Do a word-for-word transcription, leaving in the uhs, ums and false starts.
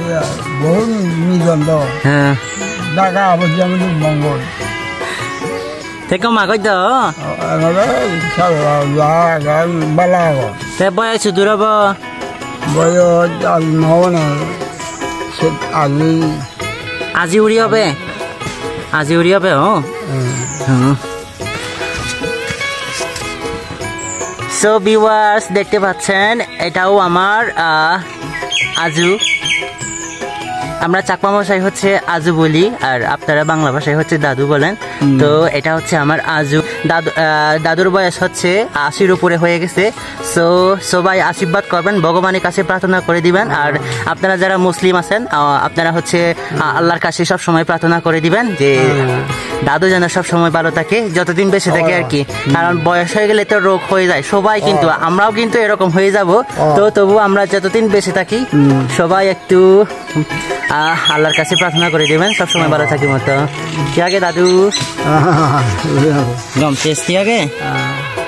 বহুত নিজন তো হ্যাঁ ঢাকা আবহাওয়া মঙ্গল থেকে মাগৈ তো বালা তে বয়স দূরব বয়স নহব আজি আজি উড়ি হবে আজি উড়ি হবে ও সো ভিউয়ার্স দেখতে পাচ্ছেন এটাও আমার আজু আমরা চাকমা ভাষায় হচ্ছে আজু বলি আর আপনারা বাংলা ভাষায় হচ্ছে দাদু বলেন তো এটা হচ্ছে আমার আজু দাদু দাদুর বয়স হচ্ছে আশির উপরে হয়ে গেছে সো সবাই আশীর্বাদ করবেন ভগবানের কাছে প্রার্থনা করে দিবেন আর আপনারা যারা মুসলিম আছেন আপনারা হচ্ছে আল্লাহর কাছে সব সময় প্রার্থনা করে দিবেন যে দাদু যেন সব সময় ভালো থাকে যতদিন বেঁচে থাকে আর কি কারণ বয়স হয়ে গেলে তো রোগ হয়ে যায় সবাই কিন্তু আমরাও কিন্তু এরকম হয়ে যাব তো তবু আমরা যতদিন বেঁচে থাকি সবাই একটু আল্লাহর কাছে প্রার্থনা করে দিবেন সব সময় ভালো থাকি মতো কি আগে দাদু গম শেষ কি আগে